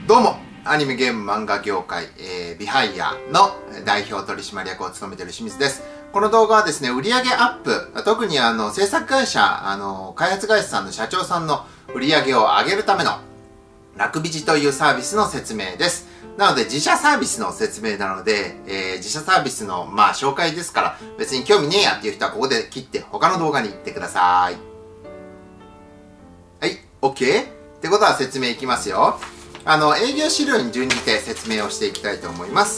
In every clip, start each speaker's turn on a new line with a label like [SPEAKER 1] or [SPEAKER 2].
[SPEAKER 1] どうも、アニメゲーム漫画業界、ビハイヤーの代表取締役を務めている清水です。この動画はですね、売上アップ、特に制作会社、開発会社さんの社長さんの売上を上げるための、楽ビジというサービスの説明です。なので、自社サービスの説明なので、自社サービスの、紹介ですから、別に興味ねえやっていう人はここで切って他の動画に行ってください。はい、OK？ ってことは説明いきますよ。営業資料に準じて説明をしていきたいと思います。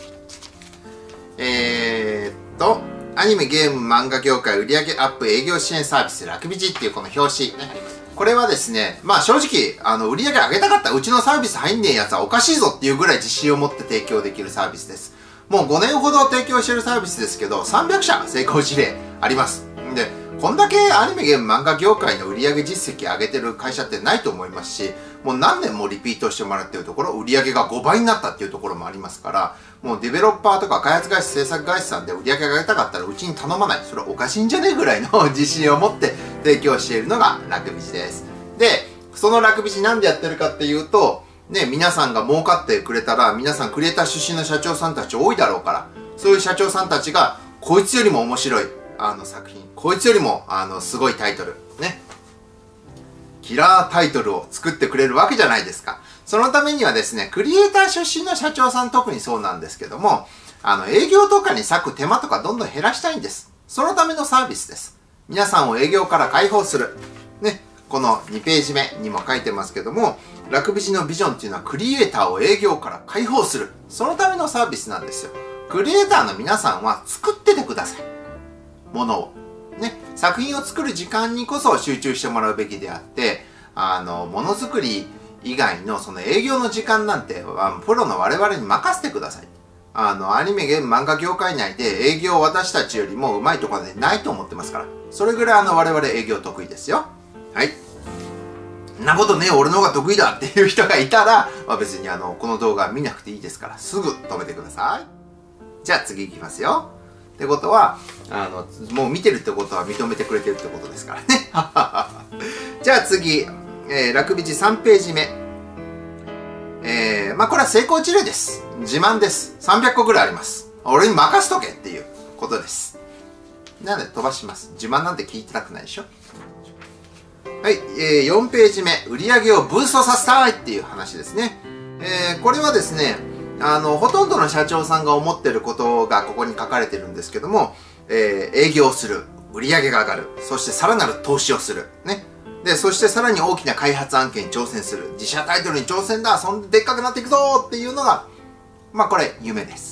[SPEAKER 1] アニメ、ゲーム、漫画業界売上アップ営業支援サービス、楽ビジっていうこの表紙ね。これはですね、正直、売上上げたかったうちのサービス入んねえやつはおかしいぞっていうぐらい自信を持って提供できるサービスです。もう5年ほど提供してるサービスですけど、300社成功事例あります。で、こんだけアニメ、ゲーム、漫画業界の売上実績上げてる会社ってないと思いますし、もう何年もリピートしてもらってるところ、売上が5倍になったっていうところもありますから、もうデベロッパーとか開発会社、制作会社さんで売上上げたかったらうちに頼まない。それはおかしいんじゃねえぐらいの自信を持って提供しているのが楽ビジです。で、その楽ビジなんでやってるかっていうと、ね、皆さんが儲かってくれたら、皆さんクリエイター出身の社長さんたち多いだろうから、そういう社長さんたちが、こいつよりも面白い、作品、こいつよりも、すごいタイトル、ね。キラータイトルを作ってくれるわけじゃないですか。そのためにはですね、クリエイター出身の社長さん特にそうなんですけども、営業とかに割く手間とかどんどん減らしたいんです。そのためのサービスです。皆さんを営業から解放する。ね。この2ページ目にも書いてますけども、楽ビジのビジョンっていうのはクリエイターを営業から解放する。そのためのサービスなんですよ。クリエイターの皆さんは作っててください。ものを。ね。作品を作る時間にこそ集中してもらうべきであって、ものづくり以外のその営業の時間なんて、プロの我々に任せてください。アニメ、ゲーム、漫画業界内で営業を私たちよりも上手いところでないと思ってますから。それぐらい我々営業得意ですよ。はい。んなことねえ、俺の方が得意だっていう人がいたら、別にこの動画見なくていいですから、すぐ止めてください。じゃあ次行きますよ。ってことは、もう見てるってことは認めてくれてるってことですからね。じゃあ次、楽ビジ3ページ目。これは成功事例です。自慢です。300個ぐらいあります。俺に任せとけっていうことです。なので飛ばします。自慢なんて聞いてたくないでしょ。はい、4ページ目。売上をブーストさせたいっていう話ですね。これはですね、ほとんどの社長さんが思ってることがここに書かれてるんですけども、営業する。売上が上がる。そしてさらなる投資をする。ね。で、そしてさらに大きな開発案件に挑戦する。自社タイトルに挑戦だ。そんででっかくなっていくぞっていうのが、これ、夢です。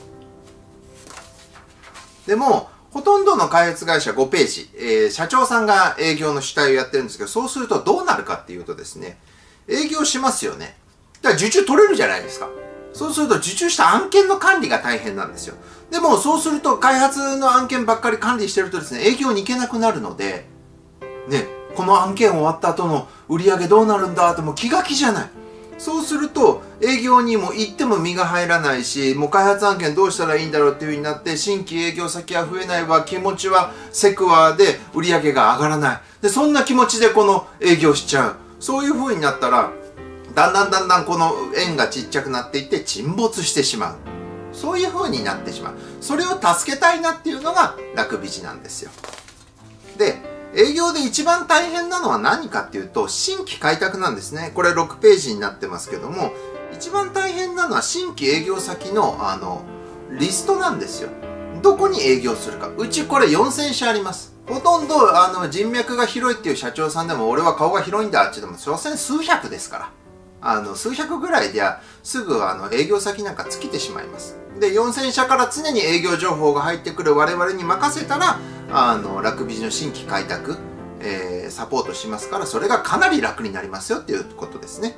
[SPEAKER 1] でも、ほとんどの開発会社5ページ、社長さんが営業の主体をやってるんですけど、そうするとどうなるかっていうとですね、営業しますよね。だから受注取れるじゃないですか。そうすると受注した案件の管理が大変なんですよ。でもそうすると開発の案件ばっかり管理してるとですね、営業に行けなくなるので、ね、この案件終わった後の売り上げどうなるんだってもう気が気じゃない。そうすると営業にも行っても身が入らないし、もう開発案件どうしたらいいんだろうっていう風になって、新規営業先は増えないわ、気持ちはセクワで売り上げが上がらない。で、そんな気持ちでこの営業しちゃう。そういう風になったら、だんだんこの円がちっちゃくなっていって沈没してしまう。そういう風になってしまう。それを助けたいなっていうのが楽ビジなんですよ。で、営業で一番大変なのは何かっていうと、新規開拓なんですね。これ6ページになってますけども、一番大変なのは新規営業先のリストなんですよ。どこに営業するか。うちこれ4000社あります。ほとんど人脈が広いっていう社長さんでも、俺は顔が広いんだって言っても、所詮数百ですから。数百ぐらいではすぐ営業先なんか尽きてしまいます。で、4000社から常に営業情報が入ってくる我々に任せたら、楽ビジの新規開拓、サポートしますから、それがかなり楽になりますよっていうことですね。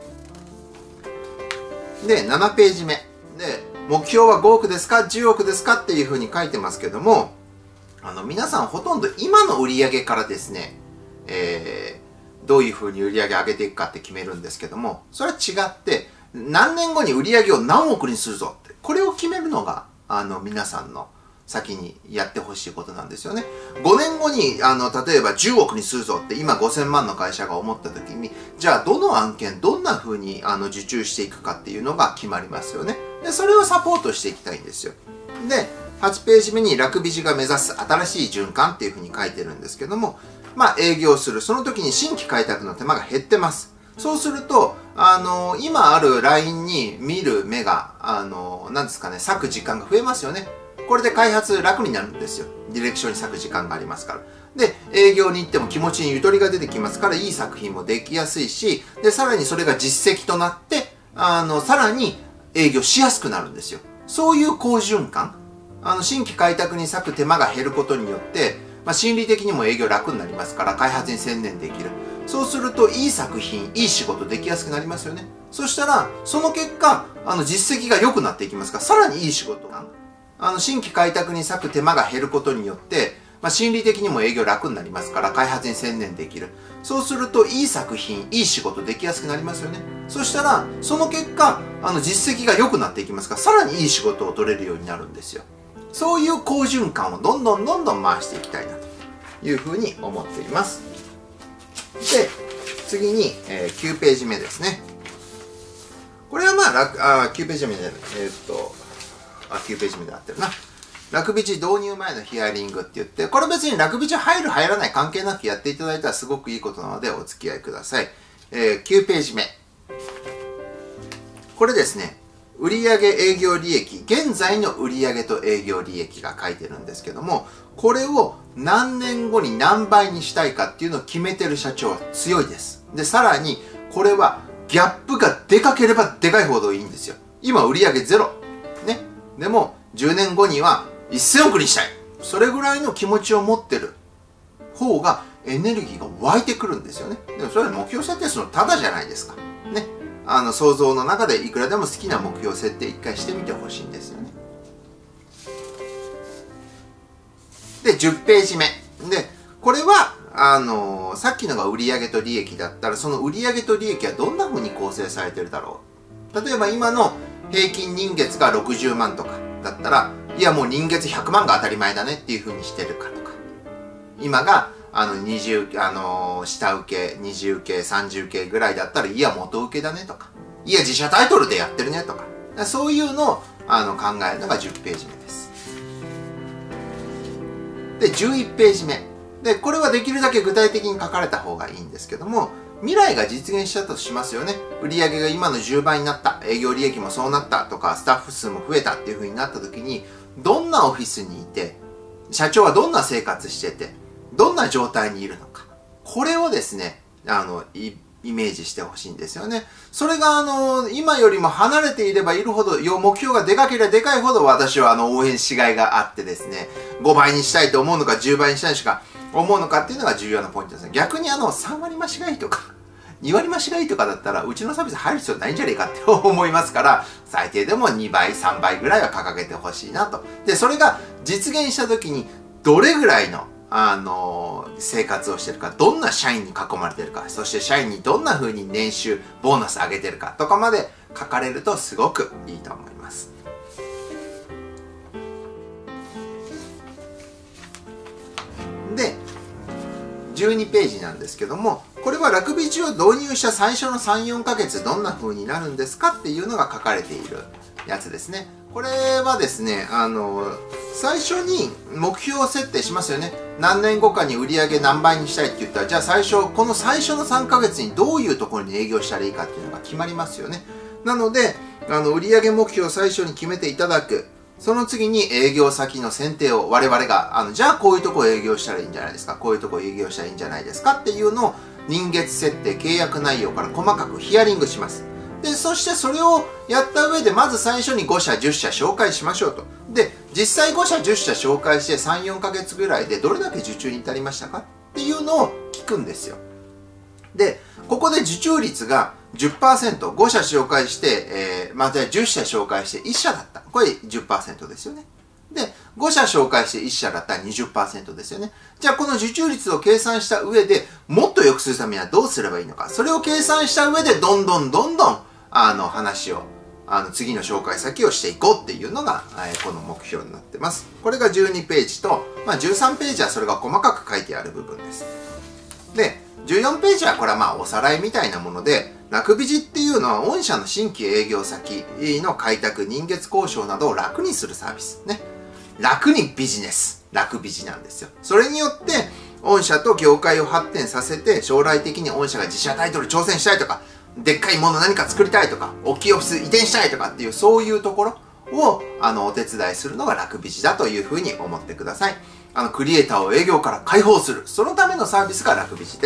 [SPEAKER 1] で、7ページ目。で、目標は5億ですか ?10 億ですかっていうふうに書いてますけども、皆さんほとんど今の売り上げからですね、どういうふうに売り上げ上げていくかって決めるんですけども、それは違って、何年後に売り上げを何億にするぞって、これを決めるのが、皆さんの先にやってほしいことなんですよね。5年後に、例えば10億にするぞって今5000万の会社が思った時に、じゃあどの案件、どんな風に受注していくかっていうのが決まりますよね。で、それをサポートしていきたいんですよ。で、8ページ目にラクビジが目指す新しい循環っていう風に書いてるんですけども、営業する。その時に新規開拓の手間が減ってます。そうすると、今ある LINE に見る目が、なんですかね、割く時間が増えますよね。これで開発楽になるんですよ。ディレクションに割く時間がありますから。で、営業に行っても気持ちにゆとりが出てきますから、いい作品もできやすいし、で、さらにそれが実績となって、さらに営業しやすくなるんですよ。そういう好循環。新規開拓に割く手間が減ることによって、心理的にも営業楽になりますから、開発に専念できる。そうすると、いい作品、いい仕事できやすくなりますよね。そしたら、その結果、実績が良くなっていきますから、さらにいい仕事が。新規開拓に割く手間が減ることによって、心理的にも営業楽になりますから、開発に専念できる。そうすると、いい作品、いい仕事できやすくなりますよね。そしたら、その結果、実績が良くなっていきますから、さらにいい仕事を取れるようになるんですよ。そういう好循環をどんどん回していきたいなというふうに思っています。で、次に、9ページ目ですね。これは9ページ目で、9ページ目で合ってるな。ラクビチ導入前のヒアリングって言って、これ別にラクビチ入る入らない関係なくやっていただいたらすごくいいことなのでお付き合いください。9ページ目。これですね、売上営業利益、現在の売上と営業利益が書いてるんですけども、これを何年後に何倍にしたいかっていうのを決めてる社長は強いです。で、さらに、これはギャップがでかければでかいほどいいんですよ。今売上ゼロ。ね。でも、10年後には1000億にしたい。それぐらいの気持ちを持ってる方がエネルギーが湧いてくるんですよね。でもそれは目標設定するのただじゃないですか。ね。想像の中でいくらでも好きな目標設定一回してみてほしいんですよね。で、10ページ目。で、これは、さっきのが売上と利益だったら、その売上と利益はどんな風に構成されてるだろう。例えば今の平均年月が60万とかだったら、いやもう年月100万が当たり前だねっていう風にしてるかとか。今が、下請け、二次請け、三次請けぐらいだったら、いや元請けだねとか。いや自社タイトルでやってるねとか。そういうのを、考えるのが10ページ目です。で、11ページ目。で、これはできるだけ具体的に書かれた方がいいんですけども、未来が実現したとしますよね。売上が今の10倍になった、営業利益もそうなったとか、スタッフ数も増えたっていう風になった時に、どんなオフィスにいて、社長はどんな生活してて、どんな状態にいるのか。これをですね、イメージしてほしいんですよね。それが今よりも離れていればいるほど、目標がでかければでかいほど私は応援しがいがあってですね、5倍にしたいと思うのか10倍にしたいしか思うのかっていうのが重要なポイントですね。逆に3割増しがいいとか、2割増しがいいとかだったら、うちのサービス入る必要ないんじゃねえかって思いますから、最低でも2倍、3倍ぐらいは掲げてほしいなと。で、それが実現した時に、どれぐらいの生活をしてるか、どんな社員に囲まれてるか、そして社員にどんな風に年収、ボーナス上げてるかとかまで書かれるとすごくいいと思います。で、12ページなんですけども、これはラクビチを導入した最初の3、4ヶ月どんな風になるんですかっていうのが書かれているやつですね。これはですね、最初に目標を設定しますよね。何年後かに売り上げ何倍にしたいって言ったら、じゃあこの最初の3ヶ月にどういうところに営業したらいいかっていうのが決まりますよね。なので、売上目標を最初に決めていただく。その次に営業先の選定を我々が、じゃあこういうとこ営業したらいいんじゃないですか。こういうとこ営業したらいいんじゃないですかっていうのを年月設定、契約内容から細かくヒアリングします。で、そしてそれをやった上で、まず最初に5社、10社紹介しましょうと。で、実際5社、10社紹介して3、4ヶ月ぐらいでどれだけ受注に至りましたかっていうのを聞くんですよ。で、ここで受注率が 10%、5社紹介して、また10社紹介して1社だった。これ 10% ですよね。で、5社紹介して1社だったら 20% ですよね。じゃあこの受注率を計算した上でもっと良くするためにはどうすればいいのか。それを計算した上でどんどん話を次の紹介先をしていこうっていうのが、この目標になってます。これが12ページと、13ページはそれが細かく書いてある部分です。で、14ページはこれはおさらいみたいなもので、楽ビジっていうのは御社の新規営業先の開拓、人月交渉などを楽にするサービス。ね。楽にビジネス。楽ビジなんですよ。それによって、御社と業界を発展させて、将来的に御社が自社タイトル挑戦したいとか、でっかいもの何か作りたいとか、大きいオフィス移転したいとかっていう、そういうところを、お手伝いするのが楽ビジだというふうに思ってください。クリエイターを営業から解放する。そのためのサービスが楽ビジです。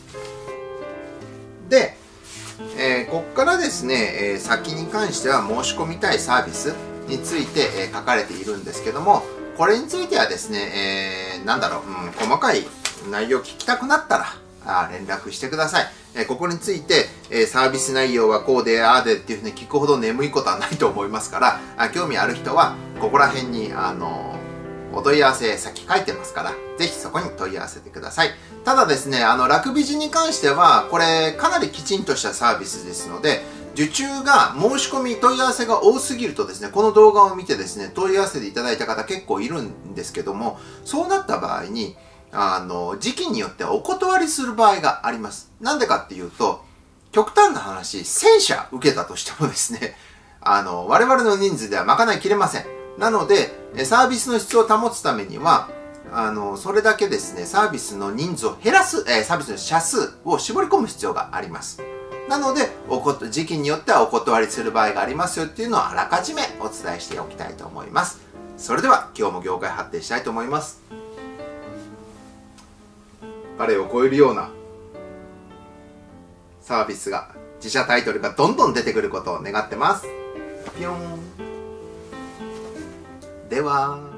[SPEAKER 1] で、ここからですね、先に関しては申し込みたいサービスについて、書かれているんですけども、これについてはですね、細かい内容を聞きたくなったら、連絡してください。ここについて、サービス内容はこうで、ああでっていうふうに聞くほど眠いことはないと思いますから、興味ある人は、ここら辺に、お問い合わせ先書いてますから、ぜひそこに問い合わせてください。ただですね、楽ビジに関しては、これ、かなりきちんとしたサービスですので、受注が、申し込み、問い合わせが多すぎるとですね、この動画を見てですね、問い合わせていただいた方結構いるんですけども、そうなった場合に、時期によってはお断りする場合があります。なんでかっていうと、極端な話、1000社受けたとしてもですね、我々の人数では賄いきれません。なので、サービスの質を保つためには、それだけですね、サービスの人数を減らす、サービスの社数を絞り込む必要があります。なので、時期によってはお断りする場合がありますよっていうのをあらかじめお伝えしておきたいと思います。それでは、今日も業界発展したいと思います。彼を超えるようなサービスが、自社タイトルがどんどん出てくることを願ってます。ぴょん。では。